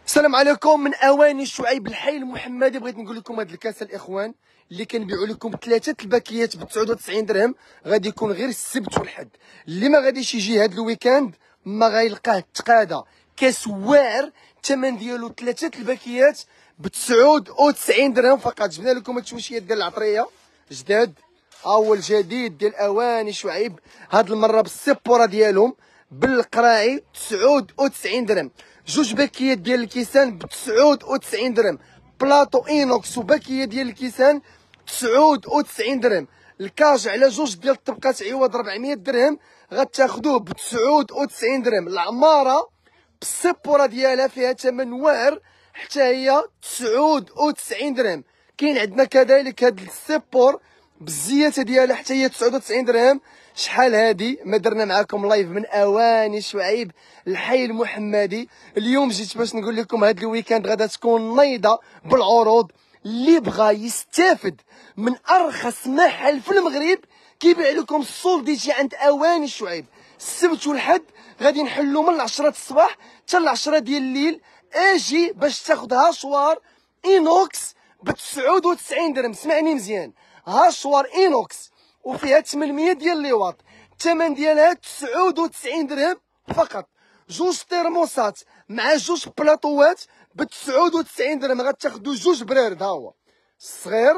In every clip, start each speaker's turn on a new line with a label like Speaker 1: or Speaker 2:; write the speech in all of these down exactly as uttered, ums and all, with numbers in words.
Speaker 1: السلام عليكم. من اواني شعيب الحي المحمدي بغيت نقول لكم هذا الكاس الاخوان اللي كنبيعوا لكم ثلاثه الباكيات ب تسعة وتسعين درهم غادي يكون غير السبت والحد. اللي ما غاديش يجي هذا الويكاند ما غيلقاه تقاده. كاس واعر الثمن ديالو ثلاثه الباكيات ب تسعة وتسعين درهم فقط. جبنا لكم هاد الشويشيات ديال العطريه جداد، اول جديد ديال اواني شعيب، هاد المره بالسيبوره ديالهم بالقراعي تسعة وتسعين درهم. جوج باكيات ديال الكيسان ب تسعة وتسعين درهم، بلاطو اينوكس وباكيه ديال الكيسان تسعة وتسعين درهم. الكاج على جوج ديال الطبقات عوض أربعمية درهم غتاخدوه ب تسعة وتسعين درهم. العماره بالسيبوره ديالها فيها ثمن واعر حتى هي تسعة وتسعين درهم. كاين عندنا كذلك هاد السيبور بالزياته ديالها حتى هي تسعة وتسعين درهم. شحال هادي ما درنا معاكم لايف من اواني شعيب الحي المحمدي. اليوم جيت باش نقول لكم هاد الويكاند غادا تكون نيضه بالعروض. اللي بغى يستافد من ارخص محل في المغرب كيبيع لكم السول ديجي عند اواني شعيب. السبت والحد غادي نحلو من العشرة الصباح حتى العشرة ديال الليل. اجي باش تاخد هاشوار اينوكس ب تسعة وتسعين درهم. سمعني مزيان، هاشوار اينوكس وفيها ثمنمية ديال الليواط، الثمن ديالها تسعة وتسعين درهم فقط. جوج ترموسات مع جوج بلاطوات ب تسعة وتسعين درهم غتاخدو جوج برارد، ها هو الصغير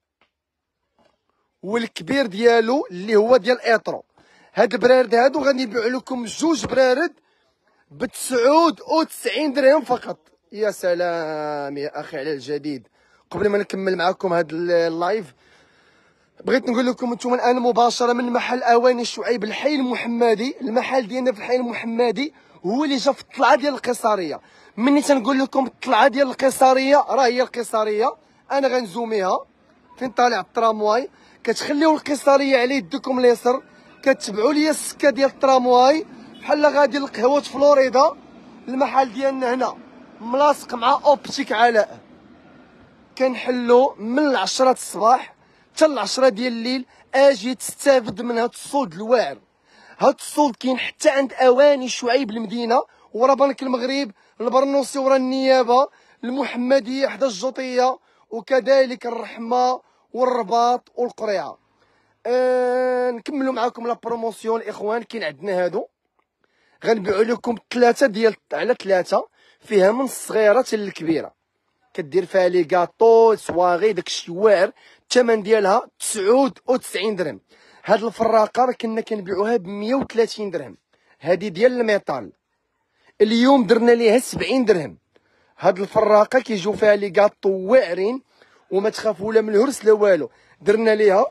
Speaker 1: والكبير ديالو اللي هو ديال ايطرو. هاد البرارد هادو غادي نبيعو لكم جوج برارد ب تسعة وتسعين درهم فقط. يا سلام يا اخي على الجديد. قبل ما نكمل معكم هاد اللايف بغيت نقول لكم انتم الان مباشره من محل اواني شعيب الحي المحمدي. المحل ديالنا في الحي المحمدي هو اللي جا في الطلعه ديال القيصريه. مني تنقول لكم الطلعه ديال القيصريه راه هي القيصريه. انا غنزوميها فين طالع الترامواي، كتخليو القيصريه على يدكم اليسر، كتبعوا لي السكه ديال الترامواي بحال غادي لقهوه فلوريدا. المحل ديالنا هنا ملاصق مع اوبتيك علاء، كنحلو من العشرة الصباح حتى العشرة ديال الليل. اجي تستافد من هاد الصولد الواعر. هاد الصولد كاين حتى عند اواني شعيب المدينه ورا بنك المغرب، البرنوسي ورا النيابه، المحمديه حدا الجوطيه، وكذلك الرحمه والرباط والقريعه. أه نكملوا معكم لا بروموسيون الاخوان. كاين عندنا هادو غنبيعوا لكم ثلاثه ديال على ثلاثه، فيها من الصغيره حتى للكبيره، كدير فيها لي كاطو صواغي داكشي واعر. الثمن ديالها تسعة وتسعين درهم. هاد الفراقه راه كنا كنبيعوها ب مية وثلاثين درهم، هادي ديال الميطال. اليوم درنا ليها سبعين درهم. هاد الفراقه كيجيو فيها لي كاطو واعرين وما تخافوا لا من الهرس لا والو. درنا ليها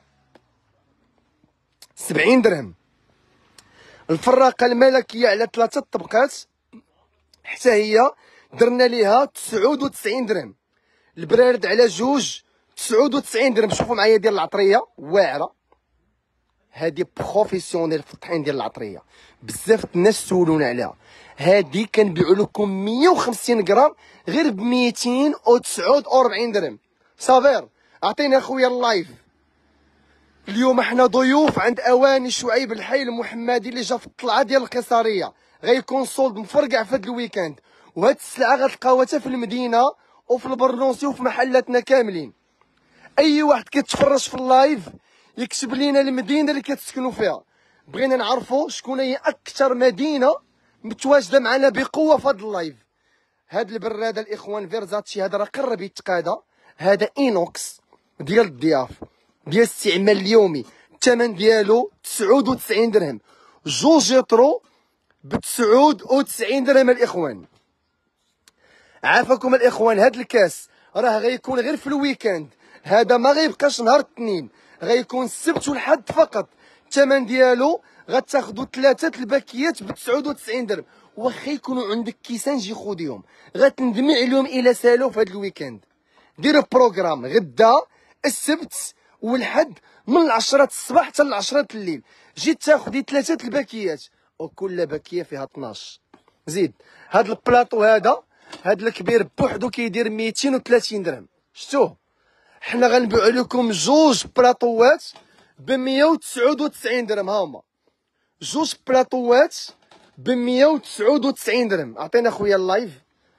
Speaker 1: سبعين درهم. الفراقه الملكيه على ثلاثه طبقات حتى هي درنا ليها تسعة وتسعين درهم. البرارد على جوج تسعة وتسعين درهم. شوفوا معايا ديال العطريه واعره، هادي بروفيسيونيل في الطحين ديال العطريه، بزاف الناس سولونا عليها. هادي كنبيعوا لكم مية وخمسين غرام غير ب ميتين وتسعة وأربعين درهم. صابر عطينا اخويا اللايف. اليوم حنا ضيوف عند اواني شعيب الحي المحمدي اللي جا في الطلعه ديال القيصريه. غيكون صولد مفرقع في هاد الويكاند، وهاد السلعه غتلقاوها حتى في المدينه وفي البرنوسي وفي محلاتنا كاملين. اي واحد كيتفرج في اللايف يكتب لينا المدينه اللي كتسكنوا فيها، بغينا نعرفوا شكون هي اكثر مدينه متواجده معنا بقوه في هذا اللايف. هاد البراده الاخوان فيرزاتشي هذا راه قرب يتقادا. هذا اينوكس ديال الضياف ديال الاستعمال اليومي، الثمن ديالو تسعة وتسعين درهم. جوج يطرو ب تسعة وتسعين درهم الاخوان. عافاكم الاخوان. هاد الكاس راه غيكون غير في الويكاند، هذا ما غيبقاش نهار الاثنين، غيكون السبت والحد فقط. الثمن ديالو غتاخدو ثلاثه الباكيات ب تسعة وتسعين درهم. واخا يكونوا عندك كيسان جي خوديهم، غتندمي عليهم الا سالو في هاد الويكاند. دير بروغرام غدا السبت والحد من العشرة الصباح حتى العشرة الليل. جيت تاخدي ثلاثه الباكيات وكل باكيه فيها اثناش. زيد هاد البلاطو هذا، هاد الكبير بوحدو كيدير ميتين وثلاثين درهم. شتوه حنا غنبيعو لكم جوج بلاطوات ب مية وتسعة وتسعين درهم. ها هما جوج بلاطوات ب مية وتسعة وتسعين درهم. عطينا خويا اللايف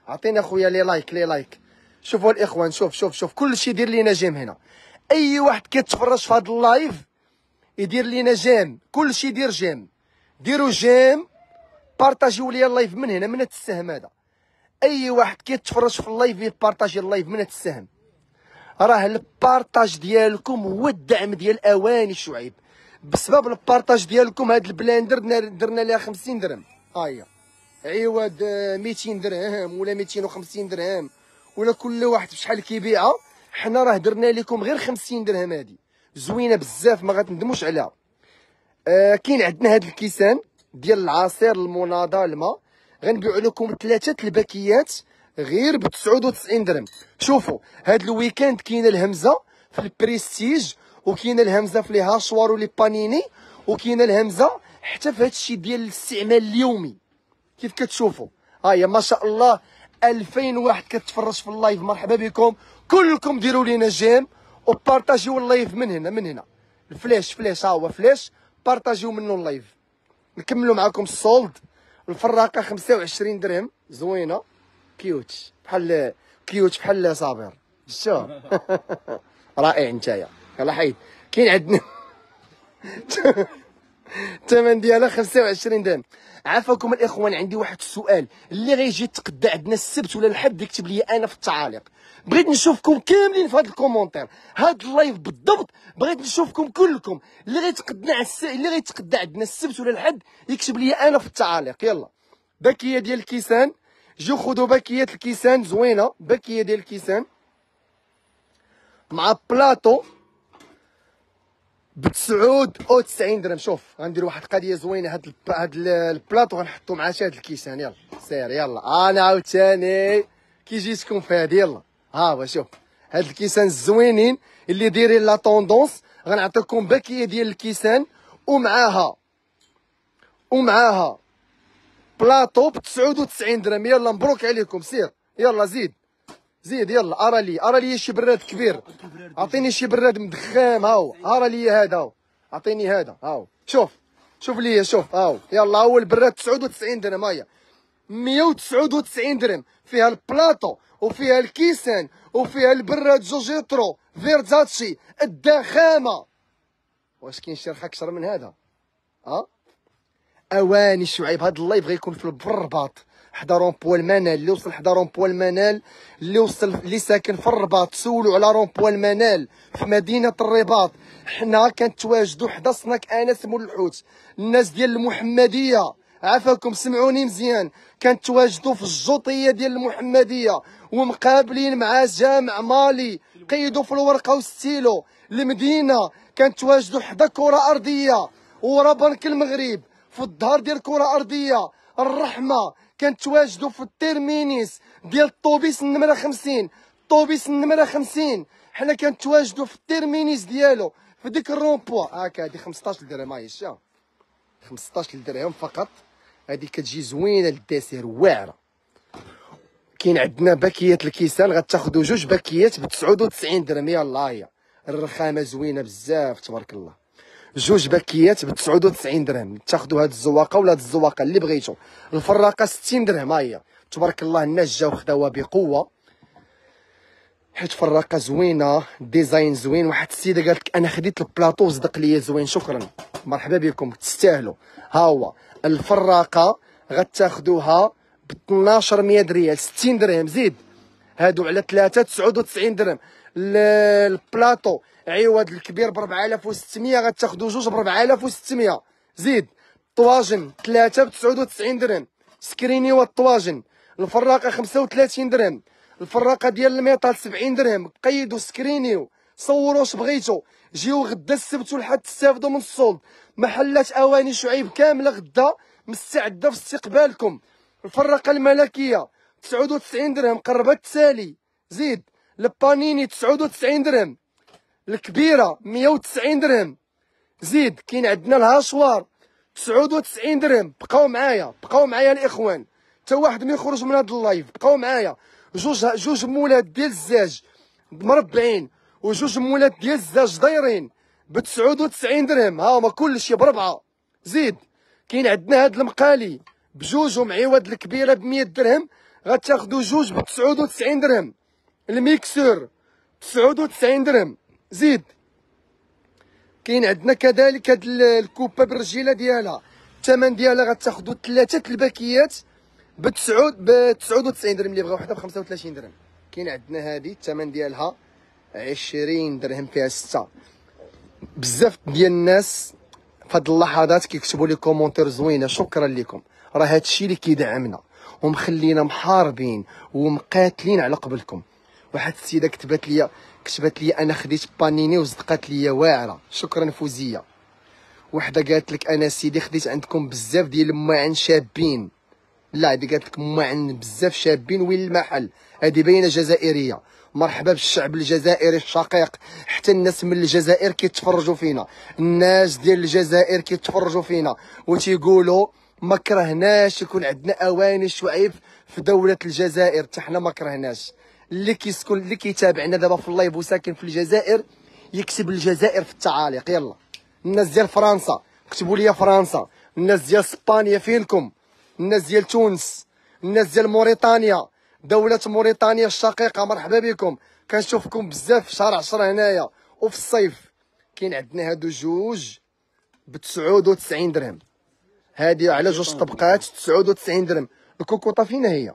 Speaker 1: عطينا اخويا لي لايك لي لايك. شوفوا الاخوان، شوف شوف شوف كلشي يدير لينا جيم هنا. اي واحد كيتفرج في هذا اللايف يدير لينا جيم، كلشي يدير جيم. ديروا جيم، بارطاجيو لي اللايف من هنا من هاد السهم هذا. اي واحد كيتفرج في اللايف يبارطاجي اللايف من هاد السهم. راه البارطاج ديالكم هو الدعم ديال اواني شعيب. بسبب البارطاج ديالكم هاد البلاندر درنا ليها خمسين درهم. ها هي عوض ميتين درهم ولا ميتين وخمسين درهم ولا كل واحد بشحال كيبيعها. حنا راه درنا لكم غير خمسين درهم. هادي زوينه بزاف ما غتندموش عليها. آه كاين عندنا هاد الكيسان ديال العصير المناضه الماء، غنبيعو لكم ثلاثه الباكيات غير ب تسعة وتسعين درهم. شوفوا هاد الويكاند كاينه الهمزه في البريستيج، وكاينه الهمزه في لي هاشوار ولي بانيني، وكاينه الهمزه حتى في هادشي ديال الاستعمال اليومي. كيف كتشوفوا ها هي ما شاء الله ألفين واحد كتفرج في اللايف. مرحبا بكم كلكم. ديروا لينا جيم وبارطاجيو اللايف من هنا من هنا. الفلاش فلاش ها هو فلاش، بارطاجيو منه اللايف. نكملوا معكم السولد. الفراقه خمسة وعشرين درهم زوينه كيوت بحال كيوت بحال صابر شو رائع نتايا. يلاه حيد. كاين عندنا الثمن ديالها خمسة وعشرين درهم. عافاكم الاخوان، عندي واحد السؤال اللي غيجي يتقدى عندنا السبت ولا الحد يكتب لي انا في التعاليق. بغيت نشوفكم كاملين في هذا الكومونتير، هذا اللايف بالضبط بغيت نشوفكم كلكم. اللي غيتقدى الس... اللي غيتقدى عندنا السبت ولا الحد يكتب لي انا في التعاليق. يلا باكيه ديال الكيسان، جيو خذوا باكيات الكيسان زوينه. باكيه ديال الكيسان مع بلاطو ب تسعة وتسعين درهم. شوف غندير واحد القضيه زوينه. هاد الب... هاد البلاطو غنحطو مع هاد الكيسان. يلا سير يلا انا عاوتاني كي جيتكم في هادي. يلا ها هو شوف هاد الكيسان الزوينين اللي دايرين لا طوندونس. غنعطيكم باكيه ديال الكيسان ومعاها ومعاها بلاطو ب تسعة وتسعين درهم. يلا مبروك عليكم. سير يلا زيد زيد يلا. ارى لي ارى لي شي براد كبير. عطيني شي براد مدخام. هاو ارى لي هذا هاو. عطيني هذا هاو. شوف شوف لي شوف هاو. يلا هو البراد تسعة وتسعين درهم. هيا مية وتسعة وتسعين درهم. فيها البلاطو وفيها الكيسان وفيها البراد جوجيترو فيرزاتشي الدخامه. واش كاين شي رخا اكثر من هذا؟ ها اواني شعيب. هذا اللايف غيكون في الرباط حدا رونبوا المنال. اللي وصل حدا رونبوا المنال، اللي وصل اللي ساكن في الرباط سولوا على رونبوا المنال في مدينه الرباط. حنا كنتواجدوا حدا صناك انس مول الحوت. الناس ديال المحمديه عافاكم سمعوني مزيان، كنتواجدوا في الجوطيه ديال المحمديه ومقابلين مع جامع مالي. قيدوا في الورقه والستيلو المدينه. كنتواجدوا حدا كره ارضيه ورا بنك المغرب في الظهر ديال كره ارضيه الرحمه. كنتواجدوا في التيرمينيس ديال الطوبيس النمره خمسين. الطوبيس النمره خمسين حنا كنتواجدوا في التيرمينيس ديالو في ديك الرومبوا. هاكا هادي خمسطاش درهم. هاي شا خمسطاش درهم فقط. هادي كتجي زوينه للديسير واعره. كاين عندنا باكيات الكيسان غتاخذوا جوج باكيات ب تسعة وتسعين درهم. يلا هي الرخامه زوينه بزاف تبارك الله. جوج باكيات ب تسعة وتسعين درهم. تاخذوا هاد الزواقه ولا هاد الزواقه اللي بغيتو. الفراقه ستين درهم. ها هي تبارك الله. الناس جاو خداوها بقوه حيت فراقه زوينه ديزاين زوين. واحد السيده قالت لك انا خديت البلاطو صدق ليا زوين. شكرا مرحبا بكم تستاهلوا. ها هو الفراقه غتاخذوها ب اثناش مية ريال ستين درهم. زيد هادو على ثلاثة تسعة وتسعين درهم. البلاطو عوض الكبير ب أربعة آلاف وستمية غتاخذوا جوج ب أربعة آلاف وستمية. زيد طواجن ثلاثة ب تسعة وتسعين درهم. سكريني والطواجن. الفراقه خمسة وثلاثين درهم. الفراقه ديال الميطال سبعين درهم. قيدوا سكرينيو صوروا واش بغيتو. جيو غدا السبت والحد تستافدوا من الصولد. محلات اواني شعيب كامله غدا مستعده في استقبالكم. الفراقه الملكيه تسعة وتسعين درهم قربت تسالي. زيد البانيني تسعة وتسعين درهم. الكبيره مية وتسعين درهم. زيد كاين عندنا الهاشوار تسعة وتسعين درهم. بقاو معايا بقاو معايا الاخوان حتى واحد ما يخرج من هذا اللايف. بقاو معايا. جوج جوج مولات ديال الزاج مربعين وجوج مولات ديال الزاج دايرين ب تسعة وتسعين درهم. ها هما كلشي بربعه. زيد كاين عندنا هاد المقالي بجوج ومعوض الكبيره ب مية درهم غتاخدوا جوج ب تسعة وتسعين درهم. الميكسور تسعة وتسعين درهم. زيد كاين عندنا كذلك هاد الكوبه بالرجيله ديالها، الثمن ديالها غتاخدوا ثلاثه الباكيات ب تسعة وتسعين درهم، اللي بغا وحده ب خمسة وثلاثين درهم. كاين عندنا هادي الثمن ديالها عشرين درهم فيها سته. بزاف ديال الناس في هاد اللحظات كيكتبوا لي كومونتير زوينه، شكرا لكم، راه هادشي اللي كيدعمنا ومخلينا محاربين ومقاتلين على قبلكم. واحد السيده كتبت لي كتبت لي انا خديت بانيني وصدقات لي واعره، شكرا فوزيه. وحده قالت لك انا سيدي خديت عندكم بزاف ديال الماعن شابين. لا هادي قالت لك ماعن بزاف شابين، وين المحل؟ هادي باينه جزائريه. مرحبا بالشعب الجزائري الشقيق، حتى الناس من الجزائر كيتفرجوا فينا، الناس ديال الجزائر كيتفرجوا فينا وتيقولوا ما كرهناش يكون عندنا اواني شعيب في دوله الجزائر، حتى حنا ما كرهناش. اللي كيسكن اللي كيتابعنا دابا في اللايف وساكن في الجزائر يكتب الجزائر في التعاليق. يلا الناس ديال فرنسا كتبوا لي فرنسا، الناس ديال اسبانيا فينكم، الناس ديال تونس، الناس ديال موريتانيا، دولة موريتانيا الشقيقة مرحبا بكم. كنشوفكم بزاف في شهر عشرة هنايا وفي الصيف. كاين عندنا هادو جوج ب تسعة وتسعين درهم، هادي على جوج طبقات تسعة وتسعين درهم. الكوكوطا فينا هي؟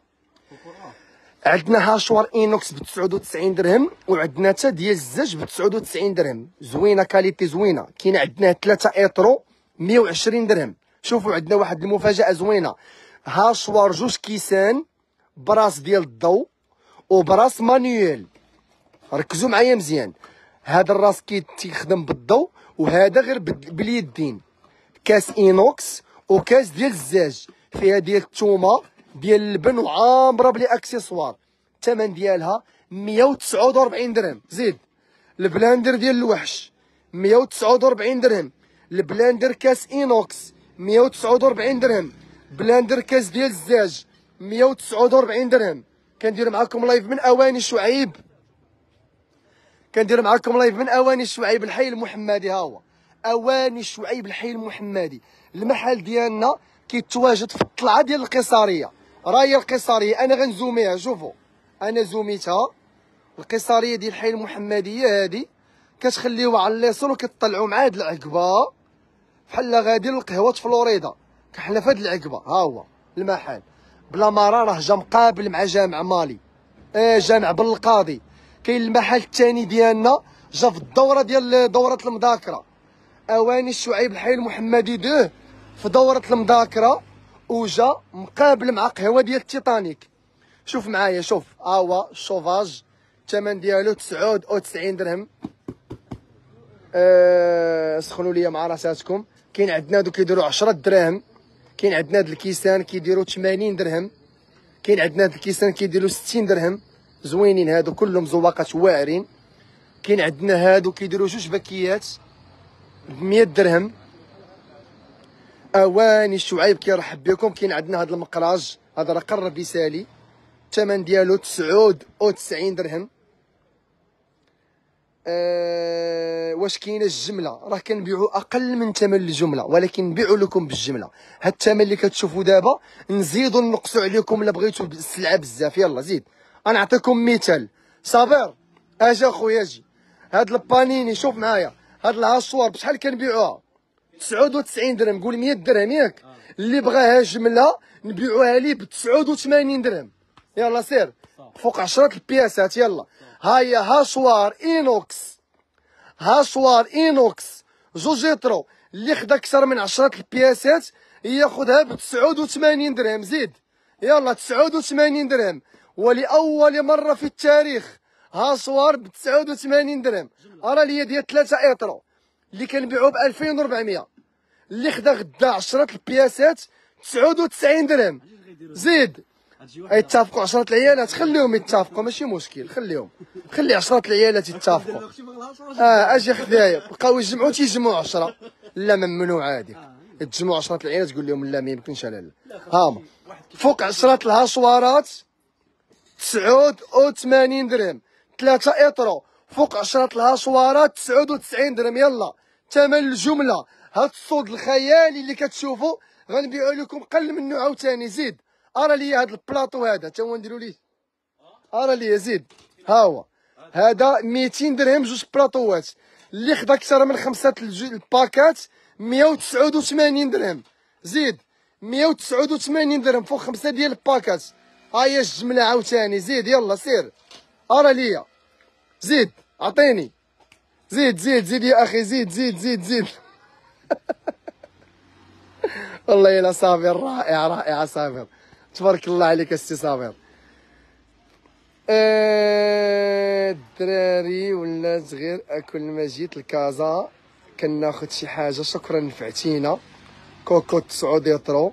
Speaker 1: عندنا هاشوار اينوكس ب تسعة وتسعين درهم، وعندنا حتى ديال الزاج ب تسعة وتسعين درهم، زوينه كاليتي زوينه. كاين عندنا ثلاثة ايترو مية وعشرين درهم. شوفوا عندنا واحد المفاجاه زوينه، هاشوار جوج كيسان براس ديال الضو وبراس مانيويل. ركزوا معايا مزيان، هذا الراس كيتخدم بالضو وهذا غير باليدين. كاس اينوكس وكاس ديال الزاج، فيها ديال الثومه ديال اللبن وعامره بلي اكسسوار. الثمن ديالها مية وتسعة وأربعين درهم. زيد البلاندر ديال الوحش مية وتسعة وأربعين درهم، البلاندر كاس اينوكس مية وتسعة وأربعين درهم، بلاندر كاس ديال الزاج مية وتسعة وأربعين درهم. كندير معكم لايف من اواني شعيب، كندير معكم لايف من اواني شعيب الحي المحمدي. ها هو اواني شعيب الحي المحمدي. المحل ديالنا كيتواجد في الطلعه ديال القيصريه، راهي القيصريه. انا غنزوميها، شوفوا انا زوميتها. القيصريه ديال الحي المحمديه هادي كتخليوها على اليسار وكتطلعوا مع هاد العقبه بحال غادي للقهوه فلوريدا. حنا في هاد العقبه ها هو المحل. بلا مرة راه جا مقابل مع جامع مالي، اه جامع بن القاضي. كاين المحل الثاني ديالنا جا في الدوره ديال دوره المذاكره، اواني الشعيب الحي المحمدي دوه في دوره المذاكره، وجا مقابل مع قهوه ديال التيتانيك. شوف معايا، شوف ها هو الشوفاج، الثمن ديالو تسعة وتسعين درهم. أه سخنوا ليا مع راساتكم. كاين عندنا هادو كيديروا عشرة دراهم، كاين عندنا هاد الكيسان كيديروا ثمانين درهم، كاين عندنا هاد الكيسان كيديروا ستين درهم. زوينين هادو كلهم زواقات واعرين. كاين عندنا هادو كيديروا جوج باكيات ب مية درهم. اواني الشعيب كيرحب بكم. كاين عندنا هاد المقراج، هذا راه قرب يسالي، الثمن ديالو تسعة وتسعين درهم. أه واش كاينه الجمله؟ راه كنبيعوا اقل من ثمن الجمله، ولكن نبيعوا لكم بالجمله. هاد الثمن اللي كتشوفوا دابا نزيدوا نقصوا عليكم الا بغيتوا السلعه بزاف. يلا زيد انا نعطيكم مثال. صابر اجي اخويا اجي. هاد البانيني شوف معايا، هاد الهاشوار بشحال كنبيعوها؟ تسعة وتسعين درهم. قول مية درهم ياك؟ اللي بغاها جمله نبيعوها ليه ب تسعة وثمانين درهم. يلا سير فوق عشرة البياسات. يلا هيا هاشوار اينوكس، هاشوار اينوكس جوج يطرو، اللي خدا اكثر من عشرة البياسات ياخذها ب تسعة وثمانين درهم. زيد يلا تسعة وثمانين درهم، ولاول مره في التاريخ هاشوار ب تسعة وثمانين درهم. ارى ليا ديال ثلاثة ايطرو اللي كنبيعوه ب ألفين وأربعمية، اللي خدا غدا عشرة البياسات تسعة وتسعين درهم. زيد يتفقوا عشرة العيالات، خليهم يتفقوا ماشي مشكل، خليهم خلي عشرة العيالات يتفقوا. اه اجي خدايا بقاو يجمعوا تيجمعوا عشرة. لا ممنوع هذيك، يتجمعوا عشرة العيالات تقول لهم لا ما يمكنش. لا لا هاهما فوق عشرة الهاشوارات تسعة وثمانين درهم، ثلاثة ايطرو فوق عشرة الهاشوارات تسعة وتسعين درهم. يلا ثمن الجمله. هاد الصوت الخيالي اللي كتشوفوا غنبيعوا لكم قل منه عاوتاني. زيد ارى لي هذا البلاطو هذا تا هو نديرو ليه. ارى لي زيد ها هو هذا ميتين درهم جوج بلاطوات، اللي خدا اكثر من خمسه الباكات مية وتسعة وثمانين درهم. زيد مية وتسعة وثمانين درهم فوق خمسه ديال الباكات. ها هي الجمله عاوتاني. زيد يلا سير ارى ليا. زيد عطيني. زيد زيد زيد يا اخي. زيد زيد زيد زيد والله الا صابر رائع رائع صابر. تبارك الله عليك السي صابر. الدراري ولا صغير كل ما جيت لكازا كناخد شي حاجه. شكرا نفعتينا. كوكو تسعة يطرو.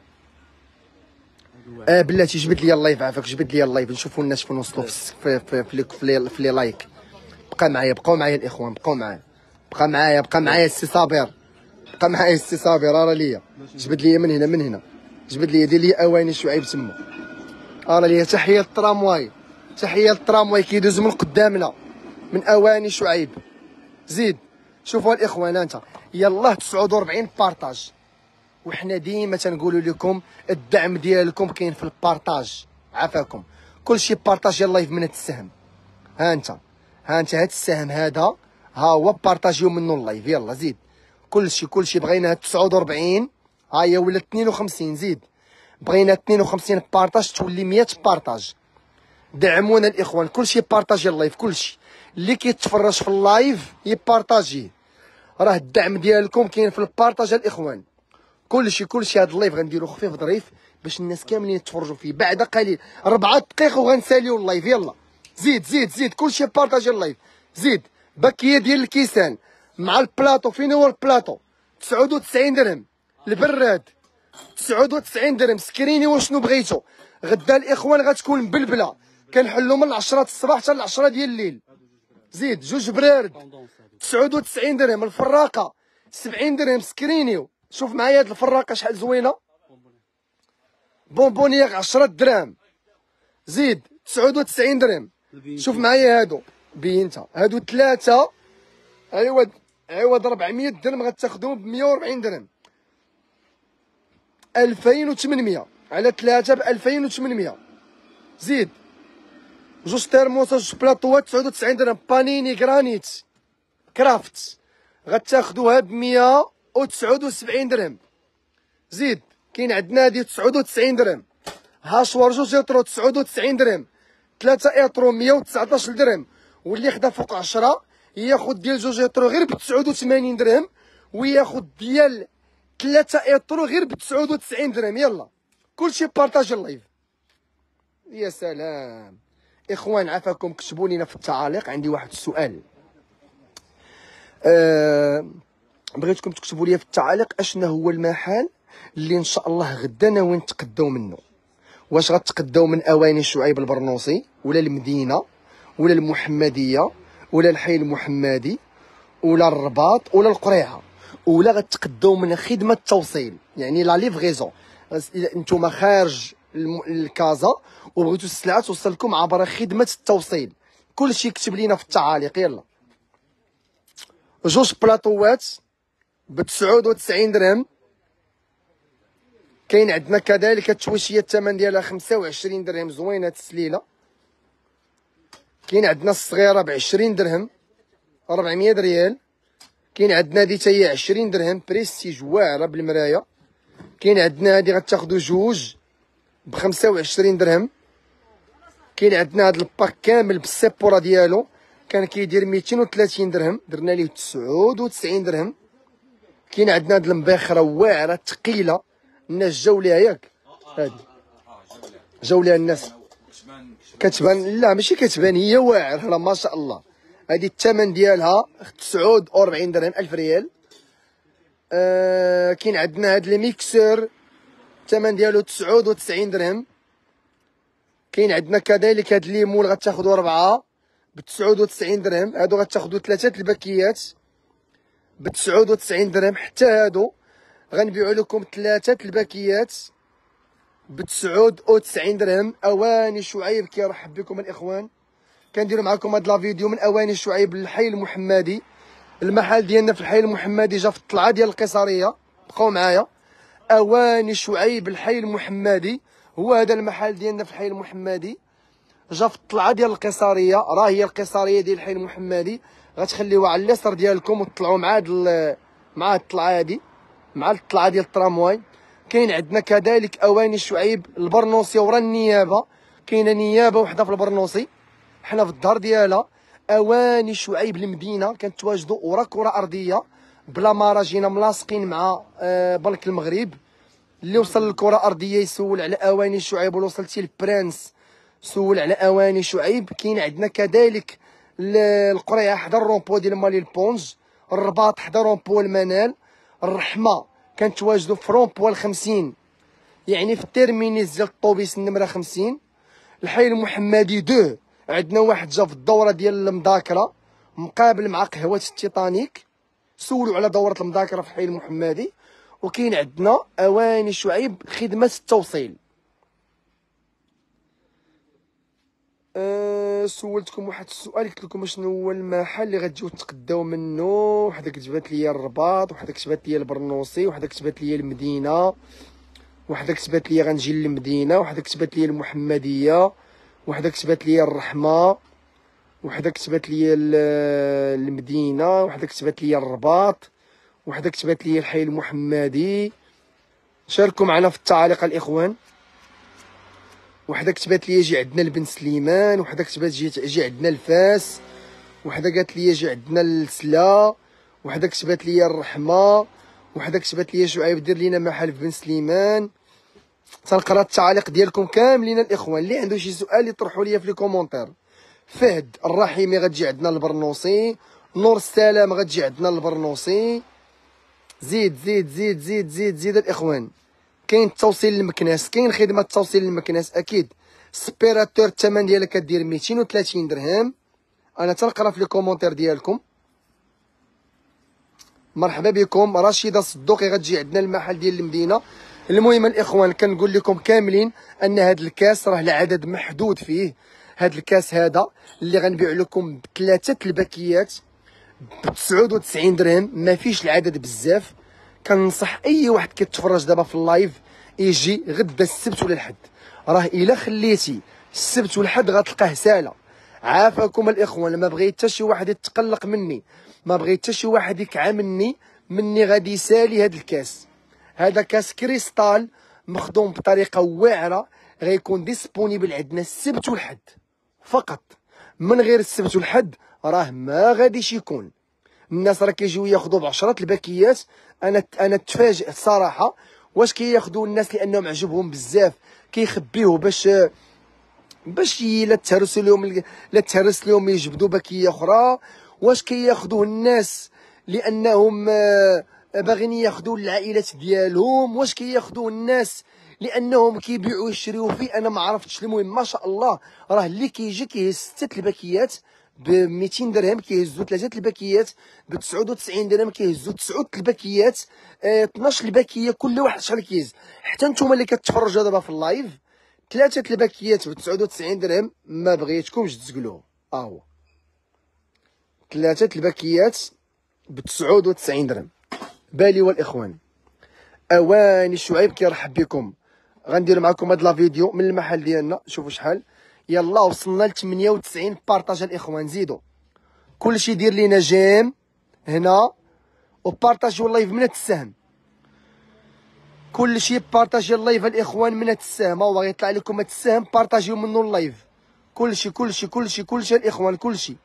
Speaker 1: اه بلاتي جبد لي اللايف عافاك. جبد لي اللايف نشوفوا الناس فين وصلوا في في في, في, في لي لايك. بقى معايا بقاو معايا الاخوان بقاو معايا بقى معايا بقى معايا السي صابر. بقى معايا السي صابر. راه ليا جبد لي من هنا من هنا. جبد لي دير لي اواني شعيب تما. راه ليا تحيه للترامواي. تحيه للترامواي كيدوزو من قدامنا من اواني شعيب. زيد شوفوا الاخوان انت يلاه تسعة وأربعين بارطاج. وحنا ديما تنقولوا لكم الدعم ديالكم كاين في البارطاج. عافاكم كلشي بارطاج اللايف من هاد السهم. ها انت ها انت هاد السهم هذا ها هو بارطاجيو منه اللايف. يلا زيد كلشي كلشي بغينا تسعة وأربعين. ها هي ولات اثنين وخمسين. زيد بغينا اثنين وخمسين بارطاج تولي مية بارطاج. دعمونا الاخوان. كلشي بارطاجي اللايف. كلشي اللي كيتفرج في اللايف يبارطاجيه. راه الدعم ديالكم كاين في البارطاج الاخوان. كلشي كلشي هاد اللايف غنديرو خفيف ظريف باش الناس كاملين يتفرجوا فيه. بعد قليل ربعة دقائق وغنساليو اللايف. يلا زيد زيد زيد كلشي بارطاجي اللايف. زيد باكيه ديال الكيسان مع البلاطو. فين هو البلاطو؟ تسعة وتسعين درهم. البراد تسعة وتسعين درهم. سكريني وشنو بغيتو. غدا الاخوان غتكون مبلبله. كنحلو من عشرة الصباح حتى ل عشرة ديال الليل. زيد جوج برارد تسعة وتسعين درهم. الفراقه سبعين درهم. سكرينيو شوف معايا هاد الفراقه شحال زوينه. بونبونيير عشرة دراهم. زيد تسعة وتسعين درهم. شوف معايا هادو بينتا هادو ثلاثه عوض عوض أربعمية درهم غتاخذهم ب مية وأربعين درهم. ألفين وثمنمية على ثلاثه ب ألفين وثمنمية. زيد جوج ترموسات جوج بلاطوات تسعة وتسعين درهم. بانيني غرانيت كرافت غتاخذوها ب مية وتسعة وسبعين درهم. زيد كاين عندنا هادي تسعة وتسعين درهم. هاشوار جوج اطرو تسعة وتسعين درهم. ثلاثة اطرو مية وتسعطاش درهم. واللي خدا فوق عشرة ياخذ ديال جوج اطرو غير ب تسعة وثمانين درهم. وياخذ ديال ثلاثة اطرو غير ب تسعة وتسعين درهم. يلا كلشي بارطاج اللايف. يا سلام اخوان عافاكم. كتبوا لينا في التعاليق. عندي واحد السؤال. أه بغيتكم تكتبوا لي في التعاليق اشنا هو المحل اللي ان شاء الله غدا ناويين نتقداو منه. واش غتقداو من اواني شعيب البرنوصي ولا المدينه ولا المحمديه ولا الحي المحمدي ولا الرباط ولا القريعه ولا غتقداو من خدمه التوصيل يعني لا ليفغيزون. انتم خارج الكازا وبغيتوا السلعه توصلكم عبر خدمه التوصيل. كلشي كتب لينا في التعاليق. يلا جوج بلاطوات ب تسعة وتسعين درهم. كاين عندنا كذلك التويشيه الثمن ديالها خمسة وعشرين درهم. زوينه السليله. كاين عندنا الصغيره ب عشرين درهم أربعمية ريال. كاين عندنا هادي حتى هي عشرين درهم بريستيج واعره بالمرايه. كاين عندنا هادي غتاخدو جوج ب خمسة وعشرين درهم. كاين عندنا هاد الباك كامل بالسيبورا ديالو كان كيدير ميتين وثلاثين درهم درنا ليه تسعة وتسعين درهم. كاين عندنا هاد المباخره واعره ثقيله الناس جاو ليها ياك. هادي جاو ليها الناس كتبان. لا ماشي كتبان هي واعره راه ما شاء الله. هادي الثمن ديالها تسعة وأربعين درهم ألف ريال. آه كاين عندنا هاد الميكسور الثمن ديالو تسعة وتسعين درهم. كاين عندنا كذلك هاد الليمون غتاخدو ربعه ب تسعة وتسعين درهم. هادو غتاخدو ثلاثه الباكيات ب تسعة وتسعين درهم. حتى هادو غنبيعو لكم ثلاثه الباكيات ب تسعة وتسعين درهم. اواني شعيب كيرحب بكم الاخوان. كنديرو معكم هاد لا فيديو من اواني شعيب للحي المحمدي. المحل ديالنا في الحي المحمدي جا في الطلعه ديال القيصريه. بقاو معايا. اواني شعيب الحي المحمدي هو هذا المحل ديالنا في الحي المحمدي، جا في الطلعه ديال القيصريه، راه هي القيصريه ديال الحي المحمدي، غتخليوها على اليسار ديالكم وتطلعوا مع هاد مع الطلعه هادي، مع الطلعه ديال الترامواي. كاين عندنا كذلك اواني شعيب البرنوسي ورا النيابه، كاينه نيابه وحده في البرنوسي حنا في الظهر ديالها. اواني شعيب المدينه كنتواجدوا ورا كره ارضيه بلا مراجينا ملاصقين مع آه بنك المغرب. اللي وصل للكره ارضيه يسول على اواني شعيب، ولا وصلتي لبرانس سول على اواني شعيب. كاين عندنا كذلك القريعه حدا الرومبو ديال مالي البونج، الرباط حدا رومبو المنال، الرحمه كنتواجدوا في رومبو الخمسين يعني في التيرمينيس ديال الطوبيس النمره خمسين. الحي المحمدي دو عندنا واحد جا في الدوره ديال المذاكره مقابل مع قهوه التيتانيك، سولوا على دوره المذاكره في الحي المحمدي. وكاين عندنا اواني شعيب خدمه التوصيل. أه سولتكم واحد السؤال، قلت لكم شنو هو المحل اللي غتجيو تقداو منه. وحده كتبات لي الرباط، وحده كتبات لي البرنوسي، وحده كتبات لي المدينه، وحده كتبات لي غنجي للمدينه، وحده كتبات لي المحمديه، وحده كتبات لي الرحمه، وحده كتبات لي المدينه، وحده كتبات لي الرباط، وحده كتبات لي الحي المحمدي. شاركوا معنا في التعاليق الاخوان. وحده كتبات لي يجي عندنا لبن سليمان، وحده كتبات جي يجي عندنا الفاس، وحده قالت لي يجي عندنا السلا، وحده كتبات لي الرحمه، وحده كتبات لي شعيب دير لينا محل في بن سليمان. تنقرا التعاليق ديالكم كاملين الاخوان. اللي عنده شي سؤال يطرحوا لي في لي كومونتير. فهد الرحيمي غتجي عندنا البرنوسي، نور السلام غتجي عندنا البرنوسي. زيد زيد زيد زيد زيد زيد الاخوان. كاين التوصيل للمكناس، كاين خدمه التوصيل للمكناس اكيد. سبيراتور الثمن ديالها كدير ميتين وثلاثين درهم. انا تنقرا في لي كومونتير ديالكم. مرحبا بكم. رشيده الصدوقي غتجي عندنا المحل ديال المدينه. المهم الاخوان كنقول لكم كاملين ان هذا الكاس راه العدد محدود فيه. هذا الكاس هذا اللي غنبيع لكم بثلاثه الباكيات ب تسعة وتسعين درهم، ما فيش العدد بزاف. كننصح اي واحد كيتفرج دابا في اللايف يجي غدا السبت ولا الحد، راه الا خليتي السبت والحد غتلقاه ساله. عافاكم الاخوان. ما بغيت حتى شي واحد يتقلق مني، ما بغيت حتى شي واحد يكعى مني مني غادي يسالي هذا الكاس. هذا كاس كريستال مخدوم بطريقه واعره، غيكون ديسبونيبل عندنا السبت والحد فقط. من غير السبت والحد راه ما غاديش يكون. الناس راه كيجيو ياخذوا بعشرات الباكيات. انا انا تفاجئت صراحه. واش كياخذوا الناس لانهم عجبهم بزاف كيخبيوه باش باش لا تهرس لهم لا تهرس لهم يجبدوا باكيه اخرى؟ واش كياخذوه الناس لانهم باغيين ياخذوا العائلات ديالهم؟ واش كياخذوه الناس لانهم كيبيعوا ويشريوا فيه؟ انا ما عرفتش. المهم ما شاء الله راه اللي كيجي كيهز سته الباكيات ب ميتين درهم، كيهزوا ثلاثه الباكيات ب تسعة وتسعين درهم، كيهزوا تسعه الباكيات اه اثناش الباكيه كل واحد شحال كيهز. حتى نتوما اللي كتفرجوا دابا في اللايف ثلاثه الباكيات ب تسعة وتسعين درهم ما بغيتكمش تزقلوه. ها هو ثلاثه الباكيات ب تسعة وتسعين درهم. بالي والاخوان اواني شعيب كيرحب بكم. غندير معكم هاد لا فيديو من المحل ديالنا. شوفوا شحال يلا وصلنا ل ثمانية وتسعين بارطاج الاخوان. زيدوا كلشي دير لينا جيم هنا وبارطاجيو اللايف من السهم. كلشي بارطاجي اللايف الاخوان من السهم. هو غيطلع لكم هاد السهم بارطاجيو منه اللايف. كلشي كلشي كلشي كلشي الاخوان كلشي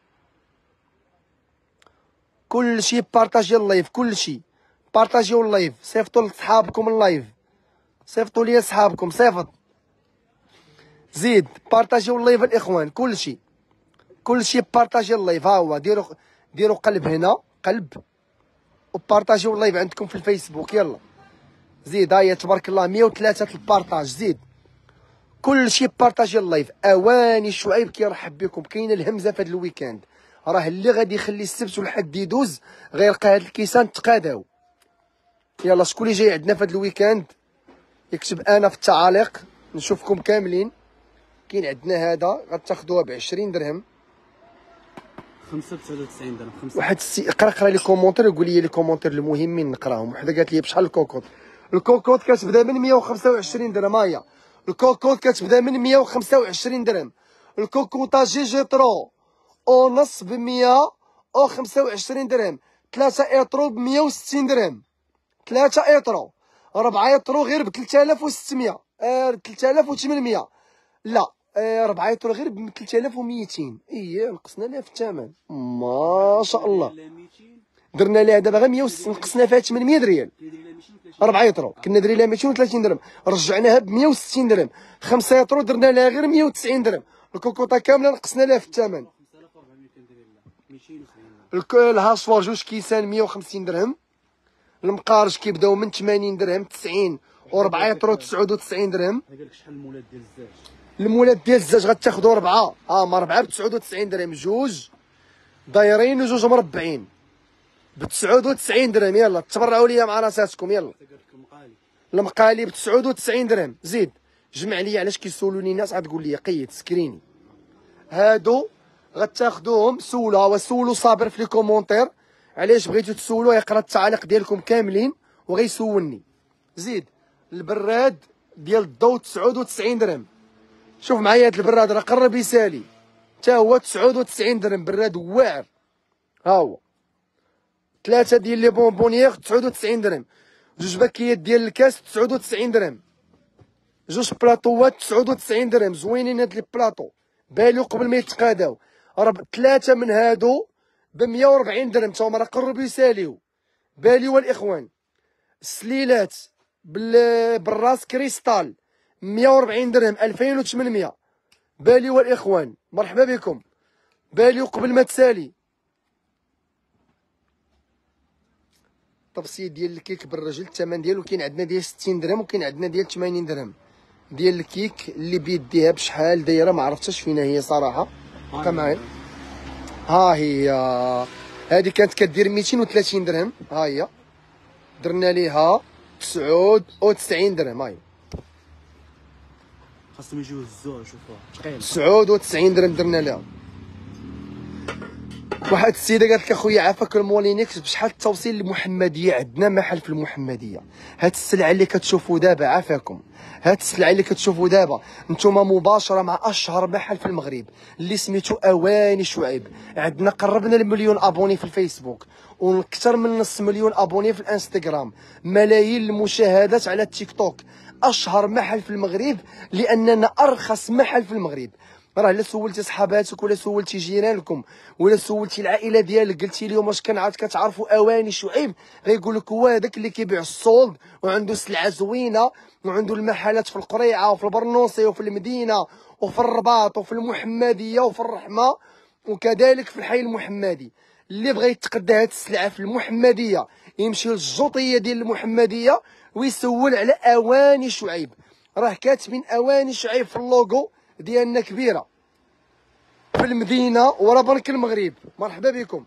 Speaker 1: كلشي بارطاجي اللايف. كلشي بارطاجيو اللايف. صيفطوا لصحابكم اللايف. صيفطوا لي صحابكم. صيفط زيد بارطاجيو اللايف الاخوان. كلشي كلشي بارطاجي اللايف. ها هو ديروا ديروا قلب هنا قلب وبارطاجيو اللايف عندكم في الفيسبوك. يلا زيد. هاهي تبارك الله مية وثلاثة البارطاج. زيد كلشي بارطاجي اللايف. اواني شعيب كيرحب بكم. كاينه الهمزه في هذا الويكاند. راه اللي غادي يخلي السبت والحد يدوز غيلقى هاد الكيسان تقاداو. يلا شكون اللي جاي عندنا في هذا الويكاند يكتب انا في التعاليق نشوفكم كاملين. كاين عندنا هذا غتاخذوها ب عشرين درهم.
Speaker 2: خمسة تسعة وتسعين درهم. خمسة.
Speaker 1: واحد السي قرا قرا لي كومونتير وقول لي لي كومونتير المهمين نقراهم. وحده قالت لي بشحال الكوكوط. الكوكوط كتبدا من مية وخمسة وعشرين درهم. هاهي الكوكوط كتبدا من مية وخمسة وعشرين درهم. الكوكوطه جي جي ترو ونص ب مية وخمسة وعشرين درهم. ثلاثة ايترو ب مية وستين درهم. ثلاثة ايترو. ربعة ايترو غير ب ثلاثة آلاف وستمية. آه ثلاثة آلاف وثمنمية. لا آه ربعة ايترو غير ب ثلاثة آلاف وميتين. اييه نقصنا لها في الثمن ما شاء الله. درنا لها دابا غير مية وستين نقصنا فيها ثمنمية ريال. ربعة يطرو كنا درنا لها ميتين وثلاثين درهم رجعناها ب مية وستين درهم. خمسة يطرو درنا لها غير مية وتسعين درهم. الكوكوطه كامله نقصنا لها في الثمن. الهاشفور جوج كيسان مية وخمسين درهم. المقارج كيبداو من ثمانين درهم تسعين وربعة يطرو تسعة وتسعين درهم.
Speaker 2: شحال المولات ديال الزاج؟
Speaker 1: المولات ديال الزاج غتاخذوا ربعه اه ما ربعه ب تسعة وتسعين درهم. جوج دايرين وجوج مربعين ب تسعة وتسعين درهم. يلا تبرعوا ليا مع راساتكم. يلا المقالي ب تسعة وتسعين درهم. زيد جمع لي علاش كيسولوني الناس غتقول لي قيد سكريني. هادو غتاخذوهم سولها وسولوا صابر في لي كومونتير علاش بغيتو تسولوا يقرا التعاليق ديالكم كاملين وغيسولني. زيد البراد ديال الضو تسعة وتسعين درهم. شوف معايا هاد البراد راه قرب يسالي حتى هو تسعة وتسعين درهم. براد واعر ها هو. ثلاثة ديال لي بونبونيير تسعة وتسعين درهم. جوج باكيات ديال الكاس تسعة وتسعين درهم. جوج بلاطوات تسعة وتسعين درهم. زوينين هاد لي بلاطو بالو قبل ما يتقاداو. راه ثلاثة من هادو ب مية وربعين درهم تا هما راه قربوا يساليو. باليو الاخوان. السليلات بال بالراس كريستال مية وربعين درهم ألفين وثمنمية. باليو الاخوان مرحبا بكم. باليو قبل ما تسالي. التبسيط ديال الكيك بالرجل الثمن ديالو كاين عندنا ديال ستين درهم وكاين عندنا ديال ثمانين درهم. ديال الكيك اللي بيديها بشحال دايره ما عرفتش فين هي صراحه. بقى معايا ها هي. هذه كانت كدير ميتين وثلاثين درهم. ها هي درنا ليها تسعة وتسعين درهم. ها هي
Speaker 2: خاصهم يجيو يهزوها شوفوها ثقيله.
Speaker 1: تسعة وتسعين درهم درنا ليها. واحد السيده قالت لك اخويا عافاك المولينيكس بشحال التوصيل للمحمديه؟ عندنا محل في المحمديه. هاد السلعه اللي كتشوفوا دابا عافاكم. هاد السلعه اللي كتشوفوا دابا نتوما مباشره مع اشهر محل في المغرب اللي سميتو اواني شعيب. عندنا قربنا المليون ابوني في الفيسبوك واكثر من نص مليون ابوني في الانستغرام. ملايين المشاهدات على التيك توك. اشهر محل في المغرب لاننا ارخص محل في المغرب. راه الا سولتي صحاباتك ولا سولتي جيرانكم ولا سولتي العائله ديالك قلتي لهم واش كنعرف كتعرفوا اواني شعيب غيقول لك هو هذاك اللي كيبيع الصولد وعنده سلعه زوينه وعنده المحلات في القريعه وفي البرنوصي وفي المدينه وفي الرباط وفي المحمديه وفي الرحمه وكذلك في الحي المحمدي. اللي بغى يتقدى هاد السلعه في المحمديه يمشي للجوطيه ديال المحمديه ويسول على اواني شعيب. راه كاتبين اواني شعيب في اللوغو ديالنا كبيره في المدينه ورا بنك المغرب. مرحبا بكم.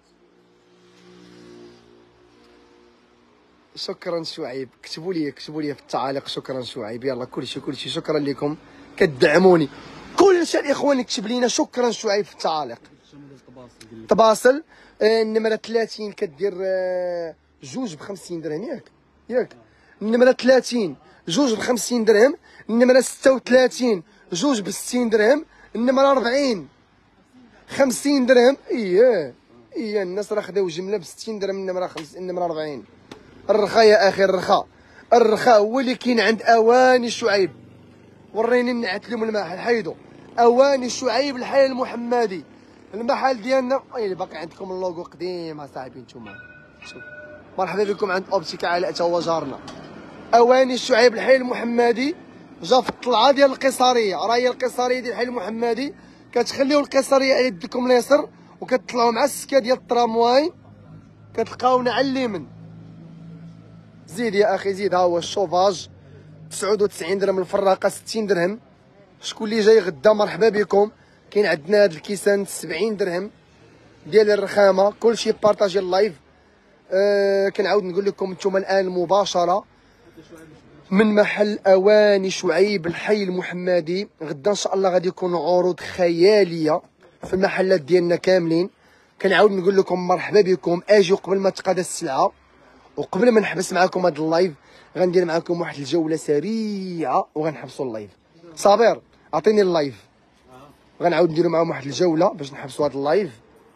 Speaker 1: شكرا شعيب. كتبوا لي كتبوا لي في التعاليق شكرا شعيب. يلا كلشي كلشي شكرا لكم كتدعموني. كلشي الاخوان يكتب لينا شكرا شعيب في التعاليق. طباصل آه النمره ثلاثين كدير آه جوج ب خمسين درهم ياك ياك. النمره ثلاثين جوج ب خمسين درهم. النمره ستة وثلاثين جوج ب ستين درهم. النمره أربعين خمسين درهم. اييه اييه الناس راه خداو جمله ب ستين درهم. النمره خمسين النمره أربعين. الرخاء يا اخي الرخاء. الرخاء هو اللي كاين عند اواني شعيب. وريني نعت لهم المحل حيدو اواني شعيب الحي المحمدي. المحل ديالنا اللي باقي عندكم اللوغو قديم اصاحبي نتوما. شوف مرحبا بكم عند اوبتيكا علاء تا هو جارنا. اواني شعيب الحي المحمدي جا في الطلعه ديال القيصريه. راه هي القيصريه ديال الحي المحمدي كتخليو القيصريه على يدكم اليسر وكتطلعوا مع السكه ديال الترامواي كتلقاونا على اليمين. زيد يا اخي زيد. ها هو الشوفاج تسعة وتسعين درهم. الفراقه ستين درهم. شكون اللي جاي غدا مرحبا بكم. كاين عندنا هاد الكيسان سبعين درهم ديال الرخامه. كلشي بارطاجي اللايف. أه كنعاود نقول لكم نتوما الان مباشره من محل اواني شعيب الحي المحمدي. غدا ان شاء الله غادي يكونوا عروض خياليه في المحلات ديالنا كاملين. كنعاود نقول لكم مرحبا بكم. اجيو قبل ما تقاد السلعه وقبل ما نحبس معكم هذا اللايف غندير معكم واحد الجوله سريعه وغنحبسوا اللايف. صابر عطيني اللايف غنعاود نديرو معاهم واحد الجوله باش نحبسوا هذا اللايف.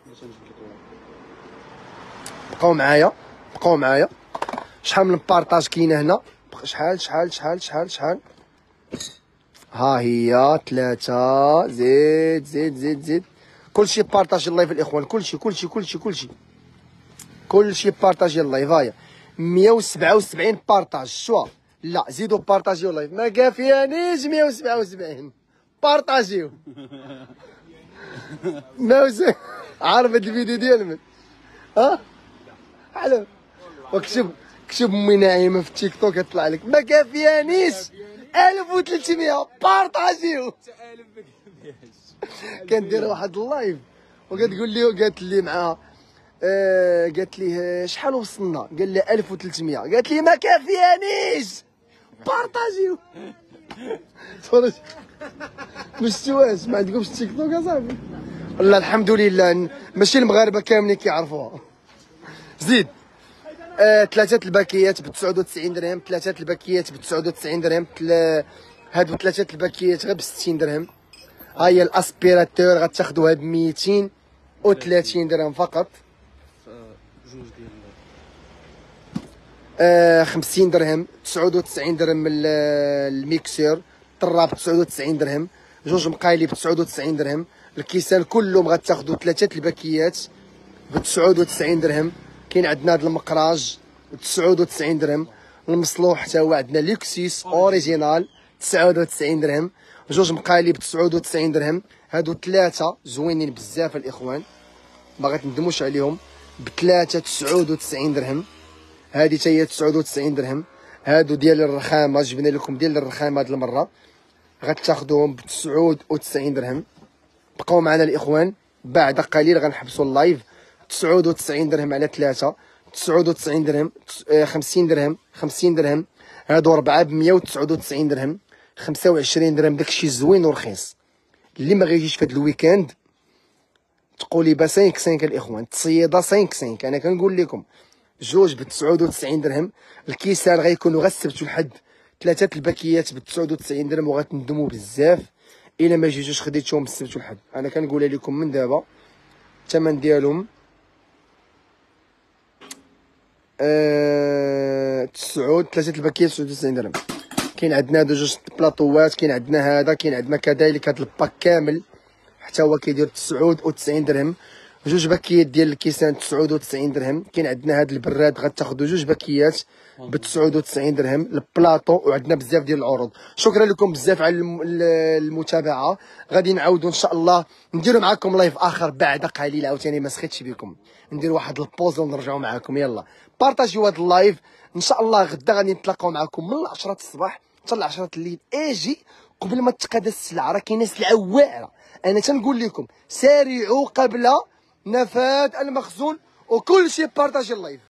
Speaker 1: بقاو معايا بقاو معايا. شحال من بارطاج كاينه هنا؟ شحال شحال شحال شحال شحال؟ ها هي ثلاثة. زيد زيد زيد زيد. كلشي بارطاج اللايف الاخوان. كلشي كلشي كلشي كلشي كلشي بارطاجي اللايف. هايا مية وسبعة وسبعين بارطاج. شوا لا زيدوا بارطاجيو اللايف. ما كافيانيش مية وسبعة وسبعين. بارطاجيو. ناوس عارف هاد الفيديو ديال من؟ ها؟ على وكتب كتب امي ناعمه في التيك توك يطلع لك ما كافيانيش ألف وثلاثمية. بارطاجيو. كندير واحد اللايف وكتقول لي قالت لي معاها آه قالت لي شحال وصلنا؟ قال لي ألف وثلاثمية. قالت لي ما كافيانيش. بارطاجيو. تفرج ما شفتوهاش؟ ما عندكمش التيك توك اصاحبي؟ والله الحمد لله ماشي المغاربه كاملين كيعرفوها. زيد آه، ثلاثة الباكيات ب تسعة وتسعين درهم. ثلاثة الباكيات ب تسعة وتسعين درهم. تل... هادو ثلاثة الباكيات غير ب ستين درهم. ها هي الاسبيراتور غتاخدوها ب ميتين وثلاثين درهم فقط.
Speaker 2: جوج ديال
Speaker 1: آه خمسين درهم. تسعة وتسعين درهم الميكسور. طراب ب تسعة وتسعين درهم. جوج مقايلي ب تسعة وتسعين درهم. الكيسان كلهم غتاخدو ثلاثة الباكيات ب تسعة وتسعين درهم. كاين عندنا هذا المقراج ب تسعة وتسعين درهم. المصلوح حتى هو عندنا لوكسيس اوريجينال تسعة وتسعين درهم. جوج مقالي ب تسعة وتسعين درهم. هادو ثلاثة زوينين بزاف الاخوان ما غتندموش عليهم. بثلاثة تسعة وتسعين درهم. هادي حتى هي تسعة وتسعين درهم. هادو ديال الرخامة جبنا لكم ديال الرخامة هاد المرة غتاخدوهم ب تسعة وتسعين درهم. بقاو معنا الاخوان بعد قليل غنحبسوا اللايف. تسعة وتسعين درهم على ثلاثة. تسعة وتسعين درهم. خمسين درهم. خمسين درهم. هادو ربعة ب مية وتسعة وتسعين درهم. خمسة وعشرين درهم. داكشي زوين ورخيص. اللي ما غيجيش في هاد الويكاند تقولي با خمسة خمسة الاخوان. تصيده خمسة خمسة. انا كنقول لكم جوج ب تسعة وتسعين درهم. الكيسان غيكونوا غير السبت والحد. ثلاثة الباكيات ب تسعة وتسعين درهم وغتندموا بزاف الا ما جيتوش خديتوهم السبت والحد. انا كنقولها لكم من دابا الثمن ديالهم أه تسعود ثلاثة الباكيات تسعة وتسعين درهم. كاين عندنا هادو جوج بلاطوات. كاين عندنا هذا. كاين عندنا كذلك هذا الباك كامل حتى هو كيدير تسعة وتسعين درهم. جوج باكيات ديال الكيسان تسعة وتسعين درهم. كاين عندنا هذا البراد غتاخذوا جوج باكيات ب تسعة وتسعين درهم. البلاطو وعندنا بزاف ديال العروض. شكرا لكم بزاف على المتابعه. غادي نعاودوا ان شاء الله نديروا معكم لايف اخر بعد قليل عاوتاني ما سخيتش بكم. ندير واحد البوز ونرجعوا معكم. يلا بارطاجيو هذا اللايف. ان شاء الله غدا غادي نتلاقاو معكم من العشرة الصباح حتى العشرة الليل. اجي قبل ما تقاد السلعه راه كاينه سلعه واعره. انا تنقول لكم سارعوا قبل نفاذ المخزون وكل شيء بارطاجي اللايف.